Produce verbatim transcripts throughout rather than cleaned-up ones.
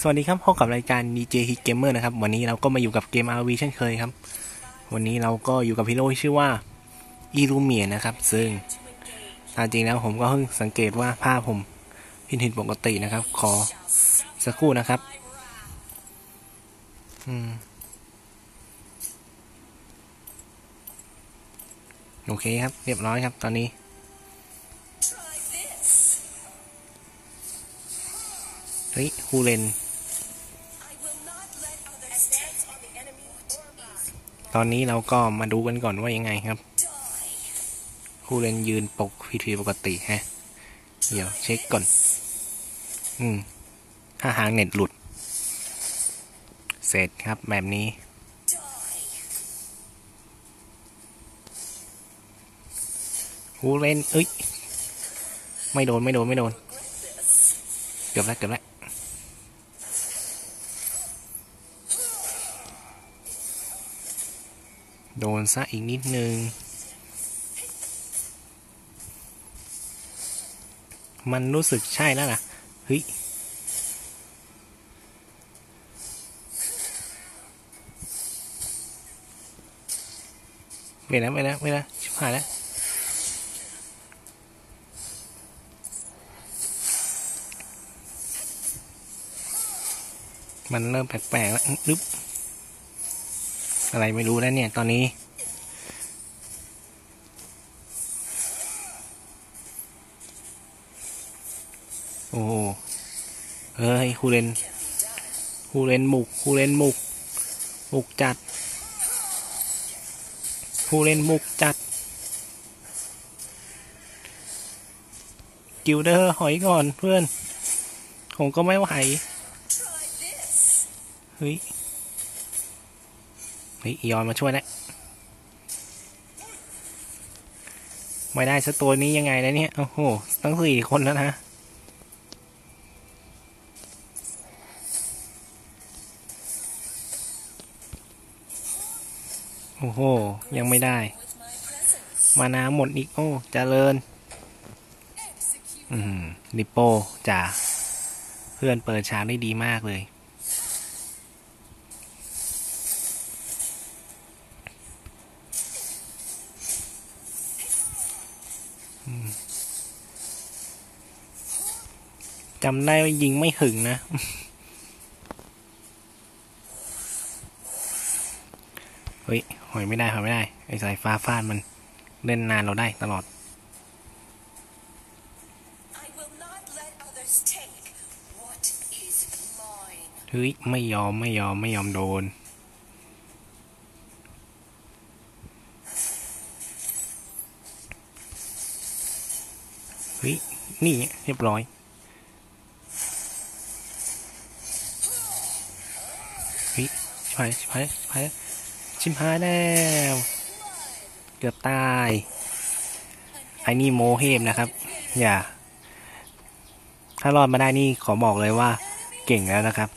วัสดีครับพบกับรายการ ดี เจ Hit Gamer นะครับวันนี้เราก็มาอยู่กับเกม อาร์ วี เช่นเคยครับวันนี้เราก็อยู่กับฮีโร่ที่ชื่อว่าอิลูเมียนะครับซึ่งตามจริงแล้วผมก็เพิ่งสังเกตว่าภาพผมผิดผิดปกตินะครับขอสักครู่นะครับอืมโอเคครับเรียบร้อยครับตอนนี้เฮ้ยฮูเลนตอนนี้เราก็มาดูกันก่อนว่ายังไงครับฮูเลนยืนปกผิดผิดปกติฮะเดี๋ยวเช็คก่อนอืมถ้าหางเน็ตหลุดเสร็จครับแบบนี้ฮูเลนเอ้ยไม่โดนไม่โดนไม่โดนเกือบแล้วเกือบแล้วโดนซะอีกนิดนึงมันรู้สึกใช่แล้วล่ะเฮ้ยไปแล้วไปแล้วไปแล้วชิบหายแล้วมันเริ่มแปลกๆแล้วนึบอะไรไม่รู้แล้วเนี่ยตอนนี้โอ้เฮ้ยฮูเลนฮูเลนมุกฮูเลนมุกมุกจัดฮูเลนมุกจัดกิลเดอร์หอยก่อนเพื่อนผมก็ไม่ไหวเฮ้ยเฮ้ยยอนมาช่วยแล้วไม่ได้สักตัวนี้ยังไงแล้วเนี่ยโอ้โหตั้งสี่คนแล้วนะโอ้โหยังไม่ได้มานาหมดอีกโอ้เจริญอืมลิโป้จ่าเพื่อนเปิดฉากได้ดีมากเลยจำได้ว่ายิงไม่ถึงนะเฮ้ยหอยไม่ได้หอยไม่ได้ไอ้สายฟ้าฟาดมันเล่นนานเราได้ตลอดเฮ้ยไม่ยอมไม่ยอมไม่ยอมโดนเฮ้ยนี่เรียบร้อยเฮ้ยชิบหายชิบหายชิบหายชิบหายแล้วเกือบตายไอ้นี่โมเฮมนะครับอย่าถ้ารอดมาได้นี่ขอบอกเลยว่าเก่งแล้วนะครับ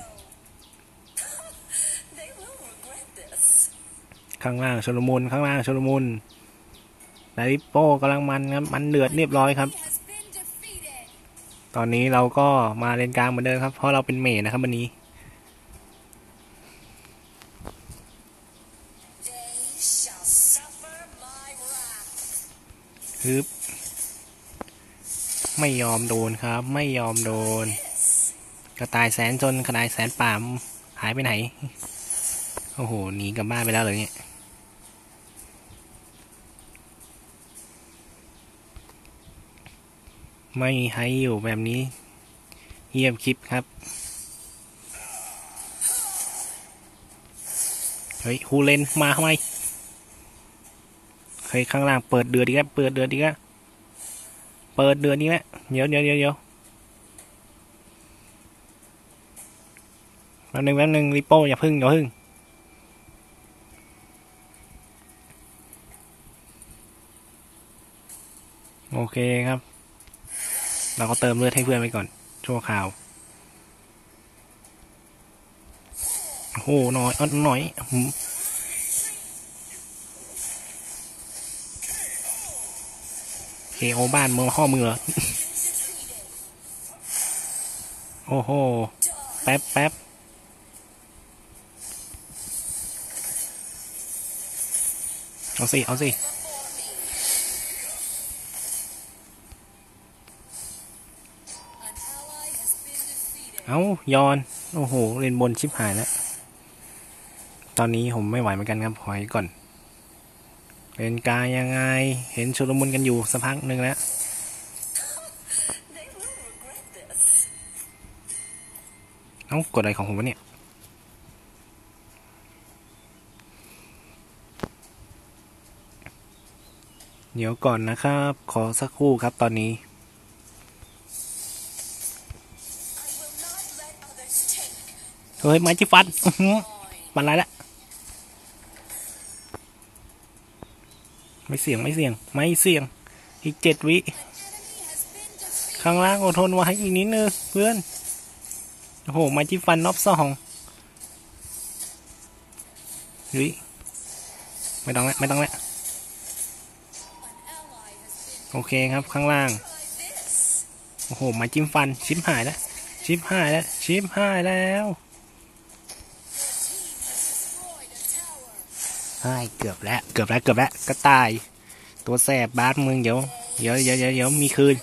ข้างล่างชลมุนข้างล่างชลมุนไดริปโป้กำลังมันครับมันเดือดเรียบร้อยครับตอนนี้เราก็มาเลนกลางเหมือนเดิมครับเพราะเราเป็นเมจนะครับวันนี้ฮึบไม่ยอมโดนครับไม่ยอมโดนกระต่ายแสนจนกระต่ายแสนป่ามหายไปไหนโอ้โหหนีกลับบ้านไปแล้วเลยเนี่ยไม่ให้อยู่แบบนี้เงียบคลิปครับเฮ้ยฮูเลนมาทำไมเฮ้ยข้างล่างเปิดเดือดดีครับเปิดเดือดดีครับเปิดเดือดนี่แหละเดี๋ยวเดี๋ยวเดี๋ยวเดี๋ยวแป๊บนึงแป๊บนึงริโป้อย่าพึ่งอย่าพึ่งโอเคครับเราก็เติมเลือดให้เพื่อนไปก่อนชั่วคราวโอ้โหหน่อยอ่อนหน่อยเคโอบ้านมือข้อมือเหรอโอ้โหแปป๊บแป๊บเอาสิเอาสิเอายอนโอ้โหเล่นบนชิบหายแล้วตอนนี้ผมไม่ไหวเหมือนกันครับถอยก่อนเล่นกายยังไงเห็นชุลมุนกันอยู่สักพักหนึ่งแล้วเอ้ากดอะไรของผมวะเนี่ยเดี๋ยวก่อนนะครับขอสักครู่ครับตอนนี้เฮ้ยไม้จิ้ฟันมันไรละไม่เสี่ยงไม่เสี่ยงไม่เสี่ยงอีกเจ็ดวิข้างล่างอดทนไว้อีกนิดนึงเพื่อนโอ้โหไม้จิ้ฟันนอบสองวิไม่ต้องแล้วไม่ต้องแล้วโอเคครับข้างล่างโอ้โหไม้จิ้มฟันชิปหายแล้วชิปหายแล้วชิปหายแล้วเฮ้ยเกือบแล้วเกือบแล้วเกือบแล้วก็ตายตัวแสบบาสมึงเดี๋ยวเดี๋ยวเดี๋ยวเดี๋ยวมีคืน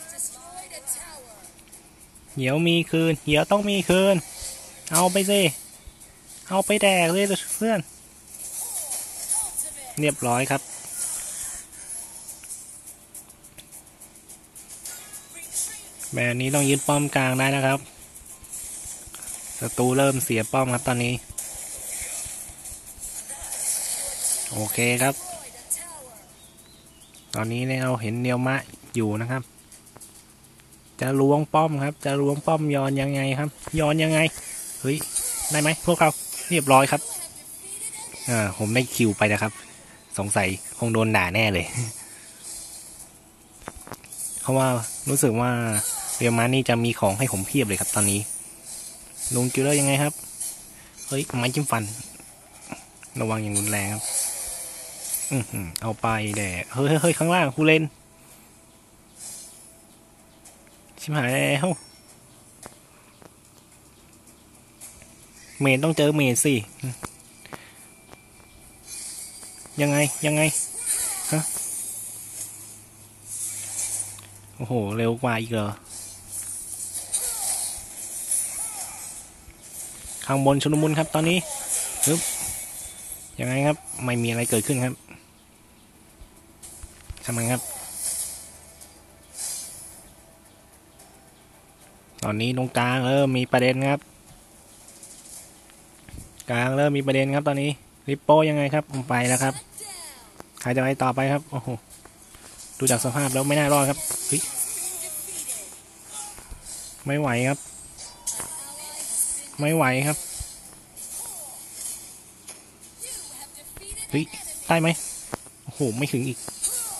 เดี๋ยวมีคืนเดี๋ยวต้องมีคืนเอาไปสิเอาไปแดกเลยเพื่อนเรียบร้อยครับแบบนี้ต้องยึดป้อมกลางได้นะครับศัตรูเริ่มเสียป้อมครับตอนนี้โอเคครับตอนนี้เราเห็นเนียวมะอยู่นะครับจะล้วงป้อมครับจะล้วงป้อมย้อนยังไงครับย้อนยังไงเฮ้ยได้ไหมพวกเราเรียบร้อยครับอ่าผมได้คิวไปนะครับสงสัยคงโดนด่าแน่เลยเพราะว่ารู้สึกว่าเรียวมานี่จะมีของให้ผมเพียบเลยครับตอนนี้ลงกิลเลอร์ยังไงครับเฮ้ยไม้จิ้มฟันระวังอย่างรุนแรงครับอือเอาไปแดดเฮ้ยเฮ้ยข้างล่างคูเลนชิบหายแล้วเมนต้องเจอเมนสิยังไงยังไงฮะโอ้โหเร็วกว่าอีกเหรอข้างบนชุลมุนครับตอนนี้ปึ๊บยังไงครับไม่มีอะไรเกิดขึ้นครับทำไมครับตอนนี้ตรงกลางเริ่มมีประเด็นครับกลางเริ่มมีประเด็นครับตอนนี้ริปโป้ยังไงครับผมไปแล้วครับใครจะไปต่อไปครับโอ้โหดูจากสภาพแล้วไม่น่ารอดครับเฮ้ยไม่ไหวครับไม่ไหวครับเฮ้ยได้ไหมโอ้โหไม่ถึงอีก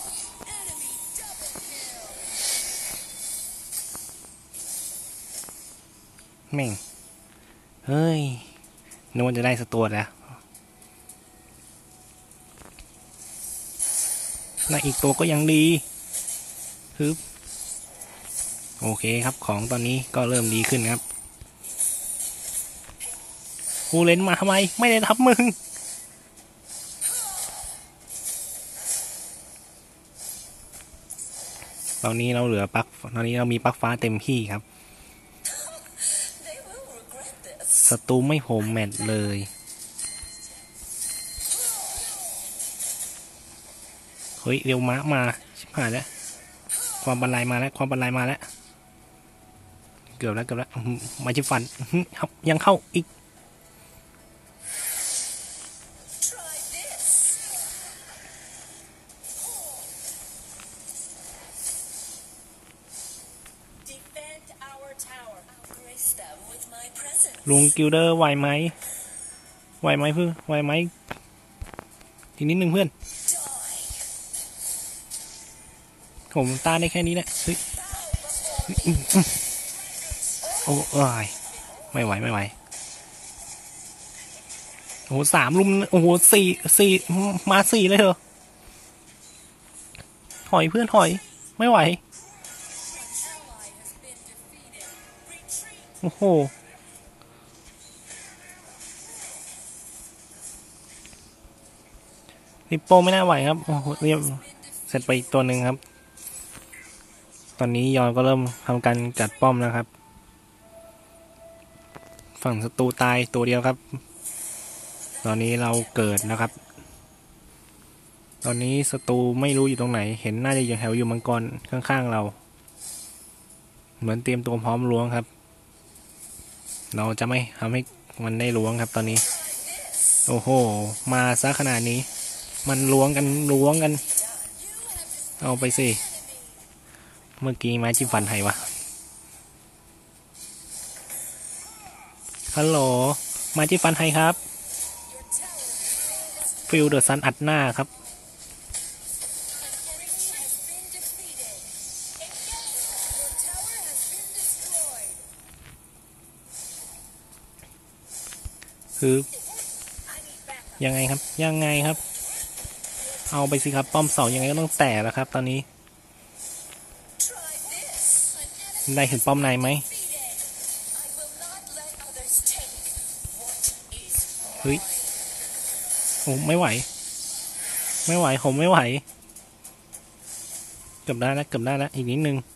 แม่งเฮ้ยนึกว่าจะได้สตัวแล้วได้อีกตัวก็ยังดีฮึบโอเคครับของตอนนี้ก็เริ่มดีขึ้นครับกูเล่นมาทำไมไม่ได้ทับมึงตอนนี้เราเหลือปลั๊กตอนนี้เรามีปลั๊กฟ้าเต็มที่ครับศัตรูไม่โหมแมทเลยเฮ้ยเร็วม้ามาชิบหายแล้วความบันไลมาแล้วความบันไลมาแล้วเกือบแล้วเกือบแล้วมาชิฟันครับยังเข้าอีกลุงกิลเดอร์ไหวไหมไหวไหมเพื่อนไหวไหมทีนิดนึงเพื่อนผมตาได้แค่นี้แหละเฮ้ยโอ้ยไม่ไหวไม่ไหวโอ้โหสามลุมโอ้โหสี่สี่มาสี่เลยเหรอถอยเพื่อนถอยไม่ไหวโอ้โหลิปโป้ไม่น่าไหวครับโอ้โหเรียบเสร็จไปอีกตัวหนึ่งครับ ตอนนี้ยอนก็เริ่มทำการจัดป้อมแล้วครับฝั่งศัตรูตายตัวเดียวครับ ตอนนี้เราเกิดนะครับ ตอนนี้ศัตรูไม่รู้อยู่ตรงไหนเห็นน่าจะอยู่แถวอยู่มังกรข้างๆเราเหมือนเตรียมตัวพร้อมล้วงครับเราจะไม่ทำให้มันได้ล้วงครับตอนนี้โอ้โหมาซะขนาดนี้มันล้วงกันล้วงกันเอาไปสิเมื่อกี้ไม้จิ้มฟันไทยวะฮัลโหลไม้จิ้มฟันไทครับฟิลเดอร์ซันอัดหน้าครับคือยังไงครับยังไงครับเอาไปสิครับป้อมเสายังไงก็ต้องแตกแล้วครับตอนนี้ได้เห็นป้อมในไหมเฮ้ยโอ้ไม่ไหวไม่ไหวผมไม่ไหวเกือบได้แล้วเกือบได้แล้วอีกนิดนึง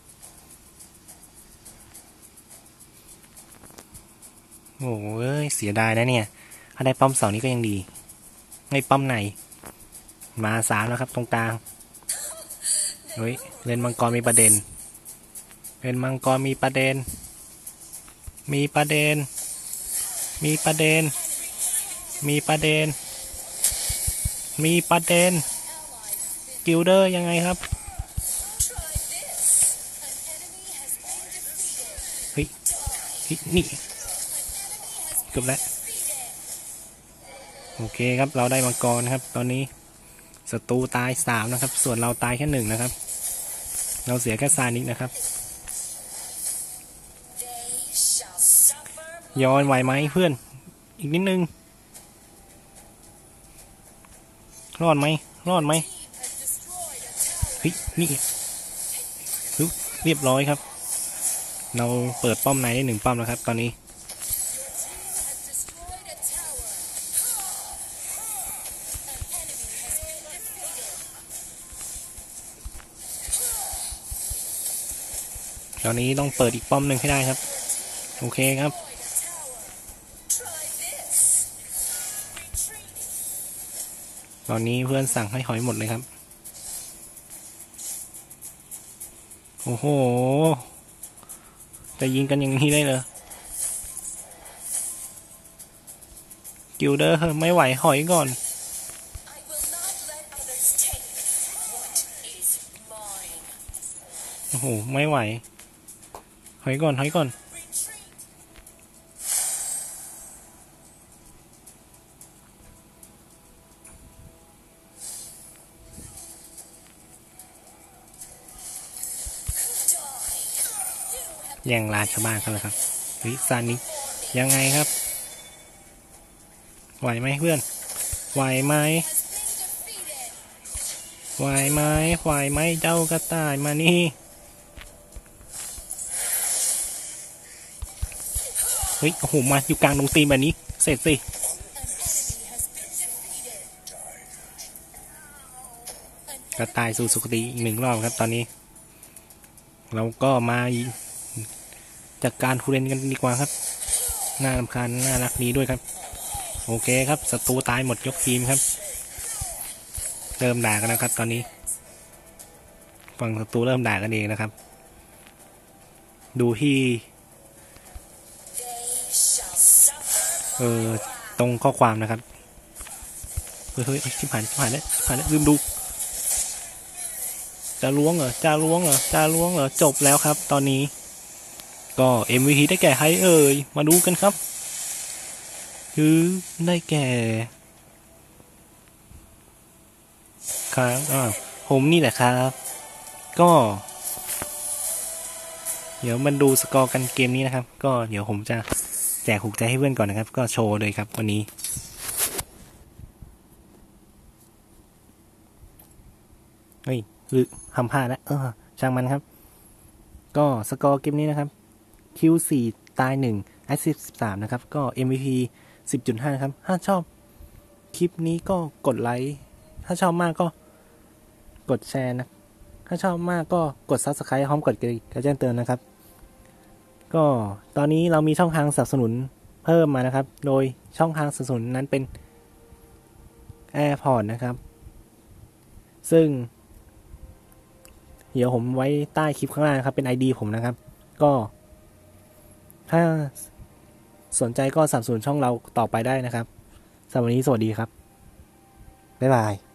โอ้ยเสียดายนะเนี่ยถ้าได้ป้อมเสานี้ก็ยังดีไม่ป้อมไหนมาสามแล้วครับตรงกลางเฮ้ยเล่นมังกรมีประเด็นเล่นมังกรมีประเด็นมีประเด็นมีประเด็นมีประเด็นมีประเด็นกิลเดอร์ยังไงครับเฮ้ยนี่เกือบแล้วโอเคครับเราได้มังกรครับตอนนี้ศัตรูตายสามนะครับส่วนเราตายแค่หนึ่งนะครับเราเสียแค่ซานิกนะครับย้อนไหวไหมเพื่อนอีกนิดนึงรอดไหมรอดไหมเฮ้ยนี่เรียบร้อยครับเราเปิดป้อมในได้หนึ่งป้อมแล้วครับตอนนี้ตอนนี้ต้องเปิดอีกป้อมหนึ่งให้ได้ครับโอเคครับตอนนี้เพื่อนสั่งให้ถอยหมดเลยครับโอ้โหจะยิงกันอย่างนี้ได้เลยกิลเดอร์ไม่ไหวถอยก่อนโอ้โหไม่ไหวถอยก่อนถอยก่อนแย่งลานชาวบ้านกันเลยครับวิซานิยังไงครับไหวไหมเพื่อนไหวไหมไหวไหมไหวไหมเจ้ากระต่ายมานี่เฮ้ยโอ้โหมาอยู่กลางดงตีแบบนี้เสร็จสิกระต่ายสู่สุคติอีกหนึ่งรอบครับตอนนี้เราก็มาจากการทูเรนกันดีกว่าครับน่ารำคาญน่ารักดีด้วยครับโอเคครับศัตรูตายหมดยกทีมครับเริ่มด่ากันนะครับตอนนี้ฝั่งศัตรูเริ่มด่ากันเองนะครับดูที่เออตรงข้อความนะครับเฮ้ยเฮ้ยชิบหายชิบหายแล้วชิบหายแล้วลืมดูจะล้วงเหรอจะล้วงเหรอจะล้วงเหรอจบแล้วครับตอนนี้ก็ เอ็ม วี พี ได้แก่ใครเอ่ยมาดูกันครับคือได้แก่ครับอ่าผมนี่แหละครับก็เดี๋ยวมาดูสกอร์กันเกมนี้นะครับก็เดี๋ยวผมจะแจกหูใจให้เพื่อนก่อนนะครับก็โชว์เลยครับวันนี้เฮ้ยหรือทำพลาดแล้วเออช่างมันครับก็สกอร์เกมนี้นะครับ คิว สี่ ตายหนึ่ง แอสซิสต์ สิบสามนะครับก็ เอ็ม วี พี สิบจุดห้า นะครับถ้าชอบคลิปนี้ก็กดไลค์ถ้าถ้าชอบมากก็กดแชร์นะถ้าชอบมากก็กด ซับสไครบ์ พร้อมกดกระดิ่งแจ้งเตือนนะครับก็ตอนนี้เรามีช่องทางสนับสนุนเพิ่มมานะครับโดยช่องทางสนับสนุนนั้นเป็น AirPods นะครับซึ่งเดี๋ยวผมไว้ใต้คลิปข้างล่างครับเป็น ไอ ดี ผมนะครับก็ถ้าสนใจก็สนับสนุนช่องเราต่อไปได้นะครับสำหรับวันนี้สวัสดีครับบ๊ายบาย